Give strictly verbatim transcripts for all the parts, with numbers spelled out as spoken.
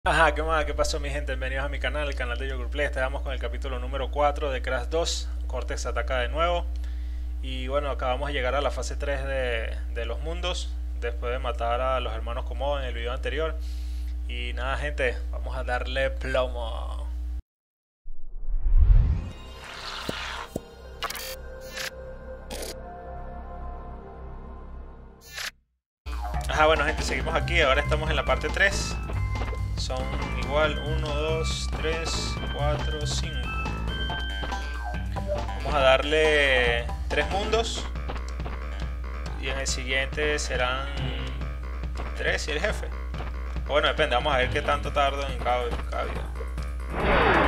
Ajá, ¿qué más? ¿Qué pasó, mi gente? Bienvenidos a mi canal, el canal de YogurtPlay. Estamos con el capítulo número cuatro de Crash dos. Cortex ataca de nuevo. Y bueno, acabamos de llegar a la fase tres de, de los mundos, después de matar a los hermanos Komodo en el video anterior. Y nada, gente, vamos a darle plomo. Ajá, bueno, gente, seguimos aquí. Ahora estamos en la parte tres. Son igual uno, dos, tres, cuatro, cinco. Vamos a darle tres mundos. Y en el siguiente serán tres y el jefe. Bueno, depende, vamos a ver qué tanto tardo en cada, cada video.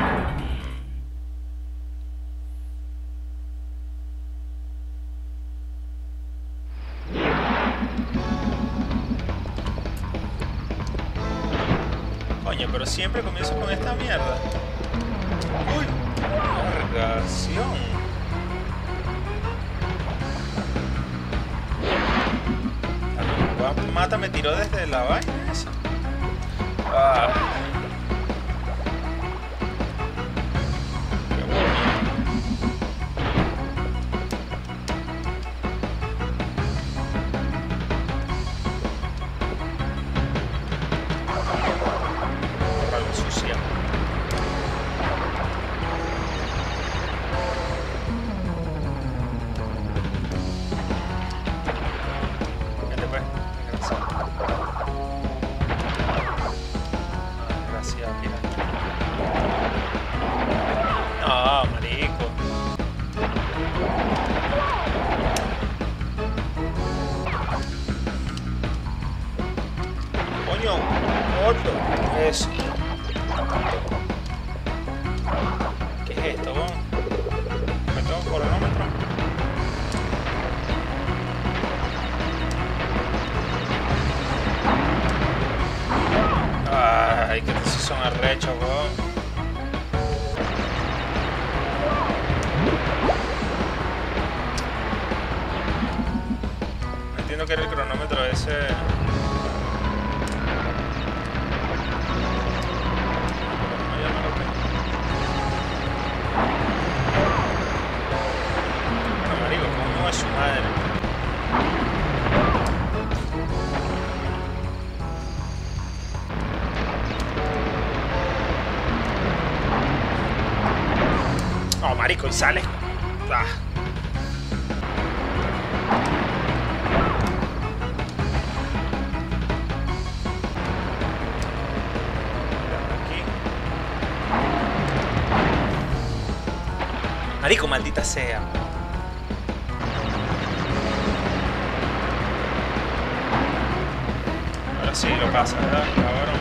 Coño, pero siempre comienzo con esta mierda. Uy, cargación. Mata me tiró desde la vaina esa. Ah. Eso. ¿Qué es esto? ¿Me tengo un cronómetro? Ay, que estos son arrechos, weón. No entiendo que era el cronómetro ese. Su madre. Oh, marico, y sale. Ah. Aquí. Marico, maldita sea. Sí, lo pasa, ¿verdad? Cabrón.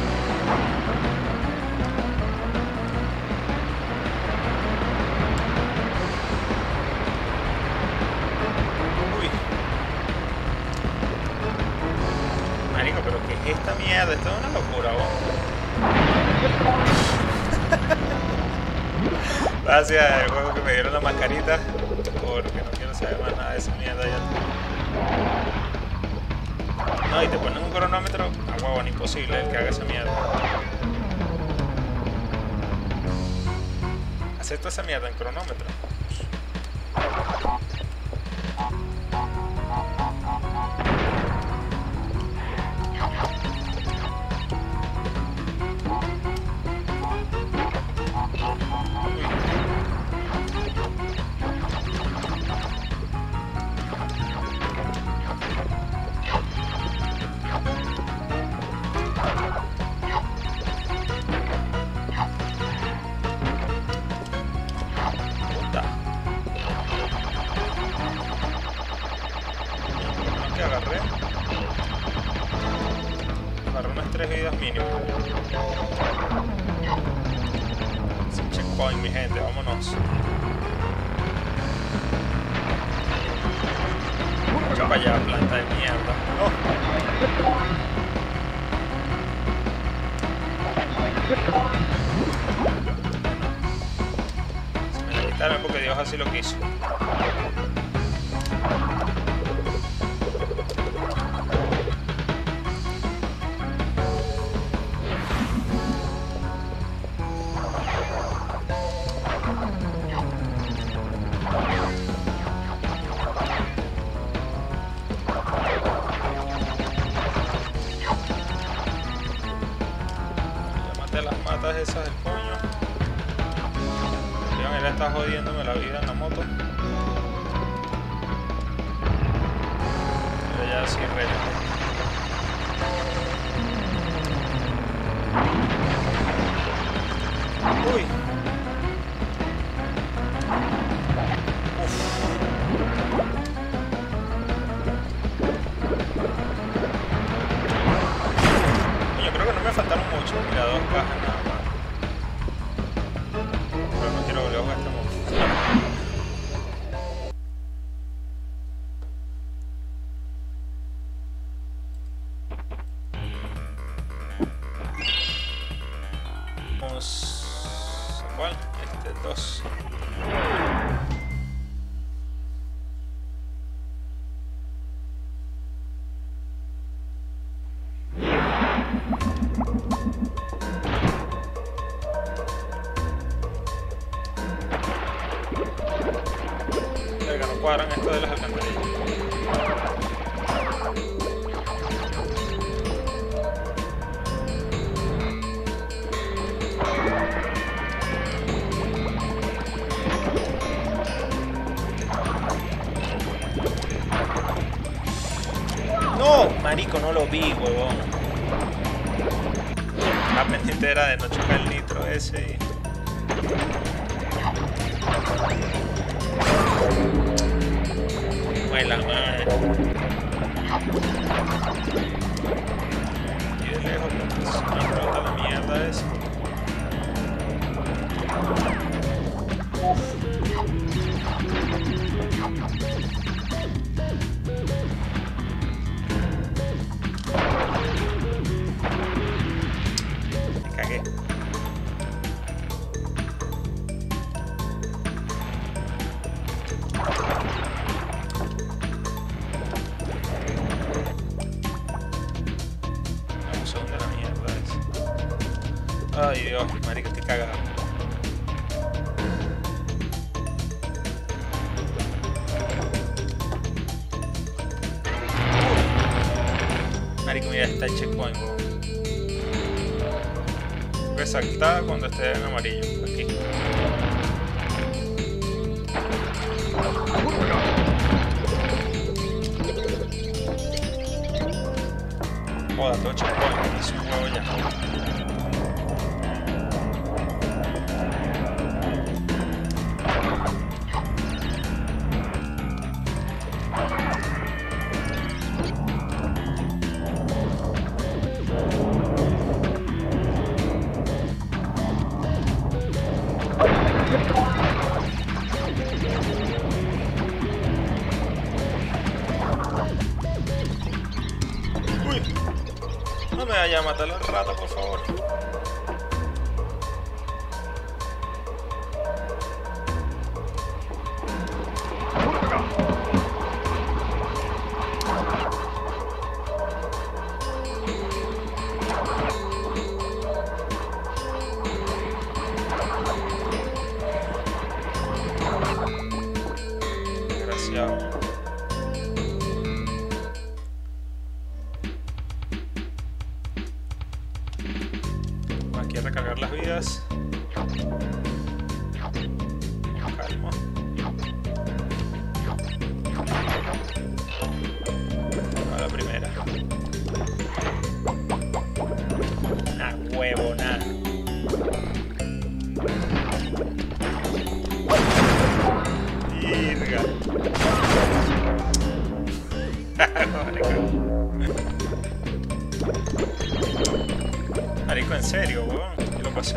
Uy. Marico, pero ¿qué es esta mierda? Esto es una locura, vos. Gracias al juego que me dieron la mascarita, porque no quiero saber más nada de esa mierda ya. No, y te ponen un cronómetro, a huevón, imposible el que haga esa mierda. Acepto esa mierda en cronómetro. Vidas mínimo. Sin checkpoint, mi gente, vámonos. Acá para allá, planta de mierda. Oh. Se me la quitaron porque Dios así lo quiso. de las matas esas del coño. Leon, él está jodiéndome la vida en la moto. Pero ya sí reto. Uy. Me faltaron mucho, mira, dos cajas nada más. Pero no quiero volver a jugar esta moto. Vamos... ¿cuál? Este, dos. Cuadran esto de las alcantarillas. No, marico, no lo vi, huevón. La pendiente era de no chocar el nitro ese y... Ay, la madre. Y de lejos, pues, una pelota la mierda esa. Me cagué. Ay Dios, marica, estoy cagado. Marico, mira, está el checkpoint, bro. Voy a saltar cuando esté en amarillo, aquí. Joda, todo checkpoint, es un juego ya. No me vaya a matar al rato, por favor. Desgraciado. Aquí a recargar las vidas. Calma. A la primera. Ah, huevo, nada. Virga. Marico, en serio, weón. ¿Qué lo pasé?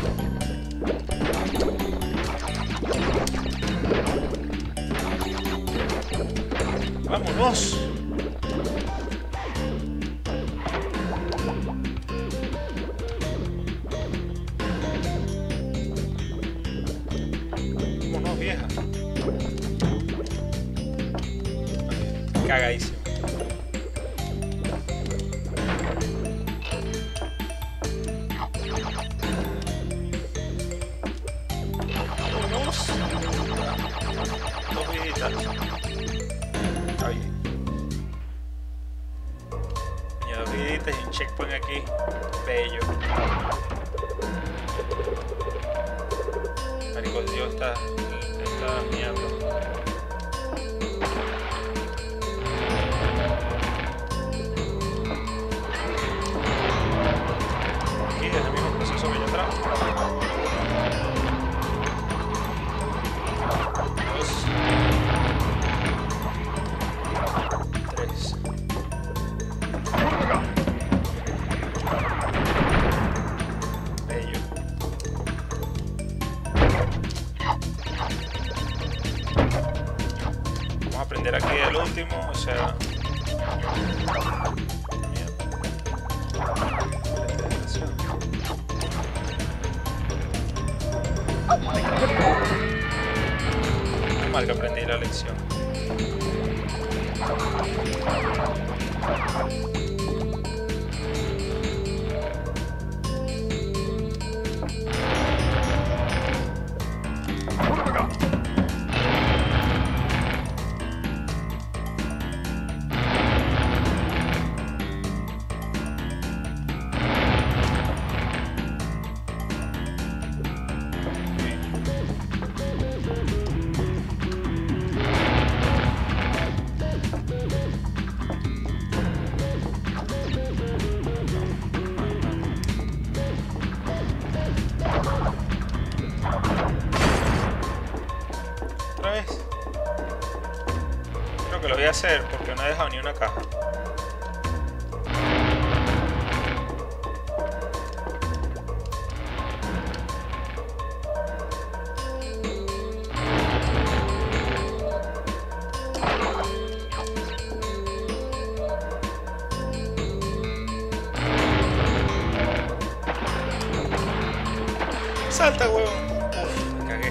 ¡Vámonos! Vámonos, vieja. Cagadísimo. Dos viditas. Ahí. Dos viditas y un checkpoint aquí. Bello. esta, esta mierda. Aquí es el mismo proceso que yo atrás. Dos. Tres. Bello. Vamos a aprender aquí el último, o sea... Mal que aprendí la lección. Creo que lo voy a hacer porque no he dejado ni una caja. Salta, huevón. Uf, me cagué.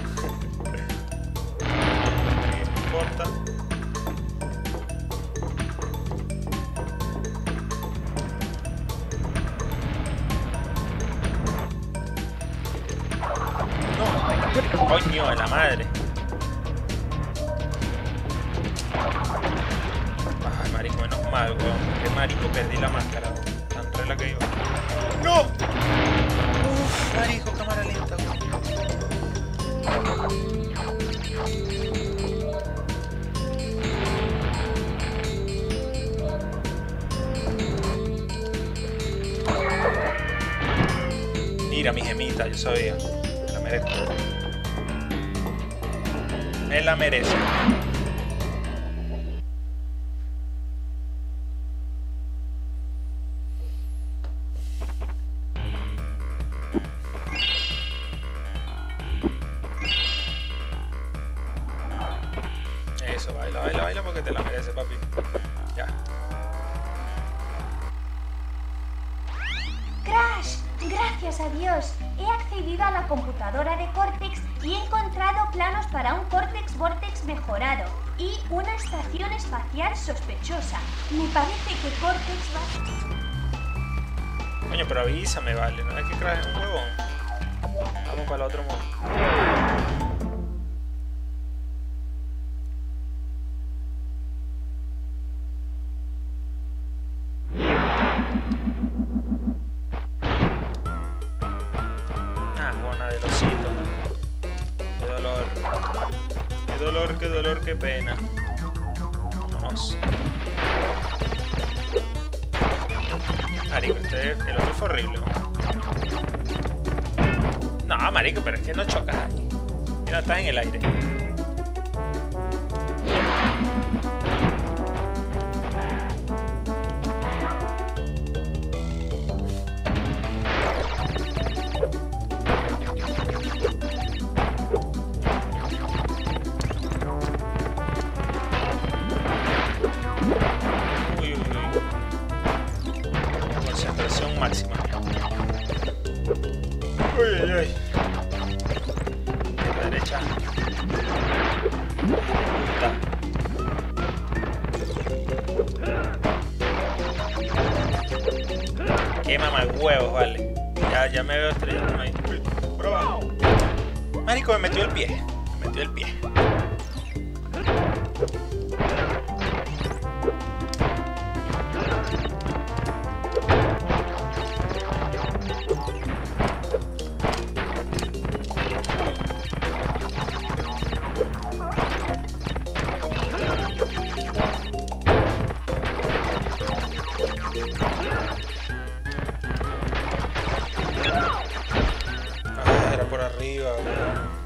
No importa. No. Coño de la madre. Ay, marico, menos mal, weón. Qué marico, perdí la máscara, weón. Tan rela que iba. ¡No! Uf, marico, cámara lenta, weón. Mira mi gemita, yo sabía. Me la merezco. Me la merezco. Eso, baila, baila, baila porque te la mereces, papi. Ya. Crash, gracias a Dios, he accedido a la computadora de Cortex y he encontrado planos para un Cortex Vortex mejorado y una estación espacial sospechosa. Me parece que Cortex va... Coño, pero avísame, vale, no es que Crash es un huevón. Vamos para el otro mundo. Qué dolor, qué dolor, qué pena. Vamos. Marico, este, el otro fue horrible, ¿no? No, marico, pero es que no chocas ahí. Mira, estás en el aire. Máxima. Uy, uy, uy. A la derecha. Qué mamahuevos, vale. Ya, ya me veo estrellando ahí. Uy, por abajo. Marico, me metió el pie. Me metió el pie. arriba, weón.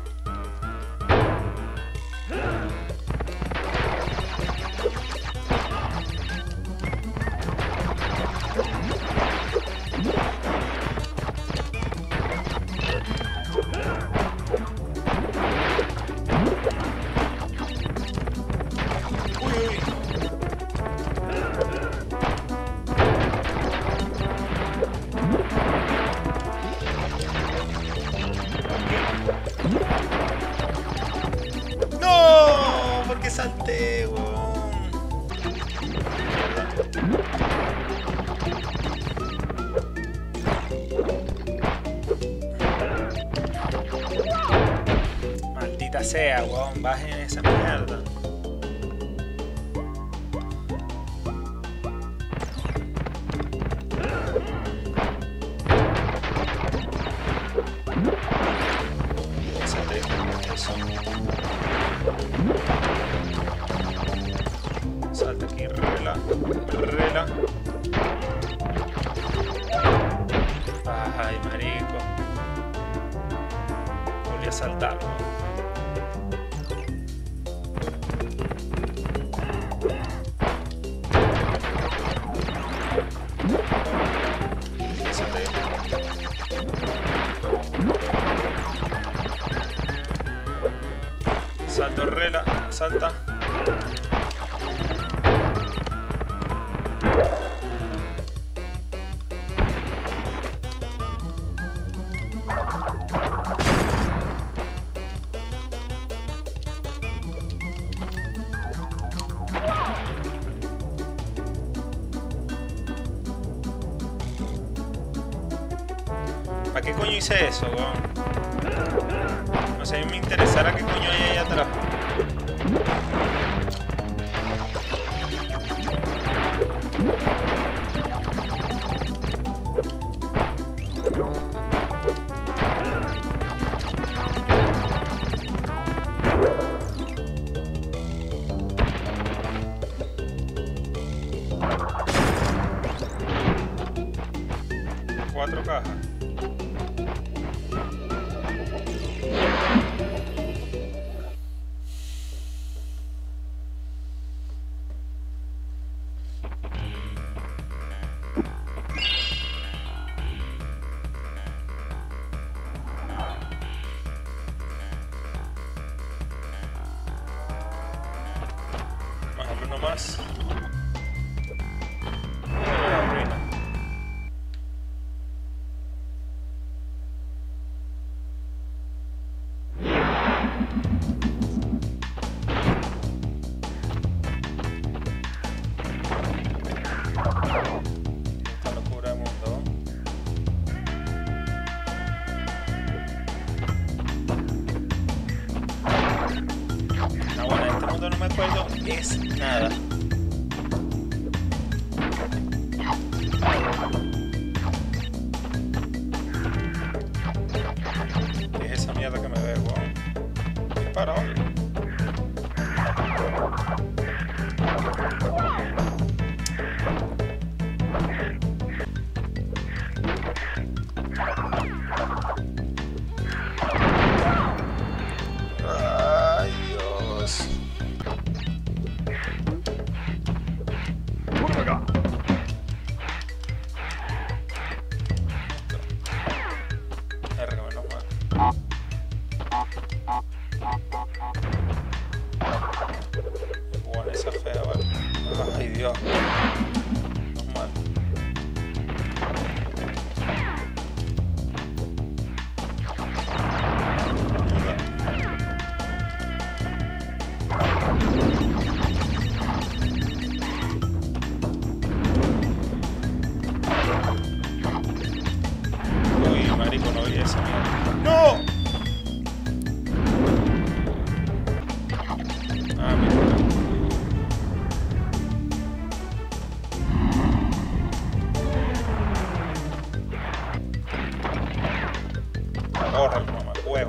Salté, weón. Maldita sea, weón. Bajen esa mierda. Salta aquí, rela, rela. Ay, marico. Volví a saltar, ¿no? Salto, rela, salta. ¿Para qué coño hice eso, weón? No sé, a mí me interesará qué coño hay ahí atrás. Cuatro cajas. Bajarle uno más. No me acuerdo es nada. ¿Qué es esa mierda que me ve, weón? Dispara, hombre. Ay, Dios. Verga, menos mal. Bueno, esa fea, vale. Ay, Dios. Menos mal. Uy, marico, no vi esa mierda. ¡No! Ah, mira. Córrele, mamá, huevo.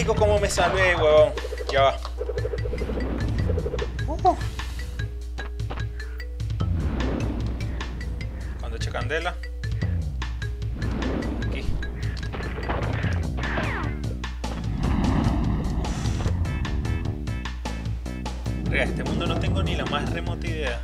marico, cómo me salvé, huevón. Ya va. Uh. Cuando eche candela. Aquí. Oiga, este mundo no tengo ni la más remota idea.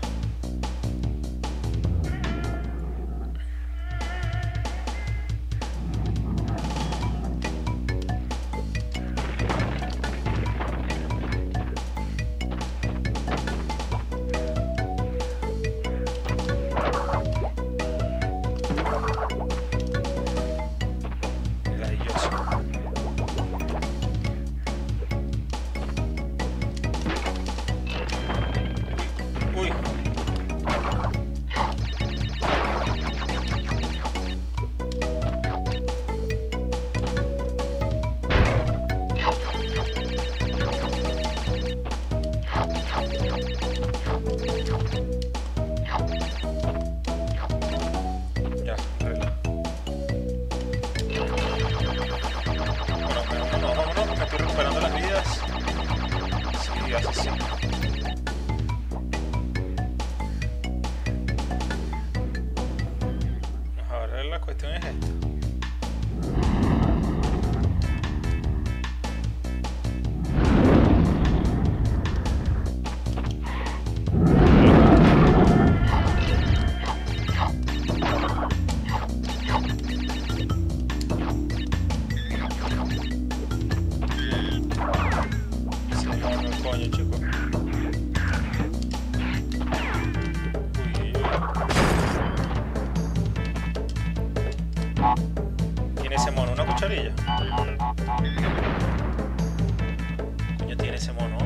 ¿Tiene ese mono una cucharilla? Coño, tiene ese mono.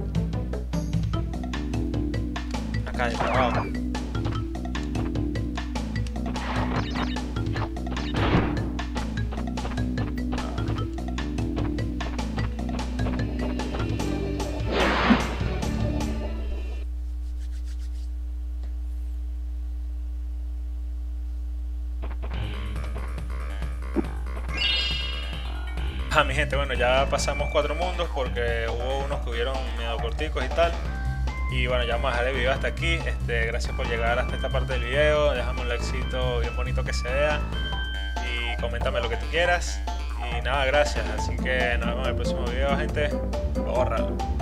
Acá de abajo. Ah, mi gente, bueno, ya pasamos cuatro mundos porque hubo unos que hubieron medio corticos y tal. Y bueno, ya vamos a dejar el video hasta aquí. Este, gracias por llegar hasta esta parte del video. Déjame un likecito bien bonito que se vea. Y coméntame lo que tú quieras. Y nada, gracias. Así que nos vemos en el próximo video, gente. Bórralo.